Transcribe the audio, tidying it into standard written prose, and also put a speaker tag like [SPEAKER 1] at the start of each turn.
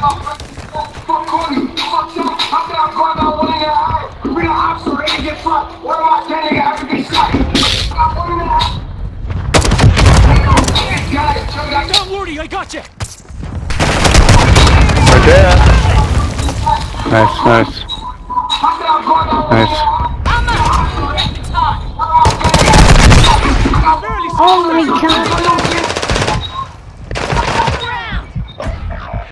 [SPEAKER 1] Don't worry, I got you.
[SPEAKER 2] Right there. Nice, nice. Nice.
[SPEAKER 1] Barely
[SPEAKER 3] Oh my god!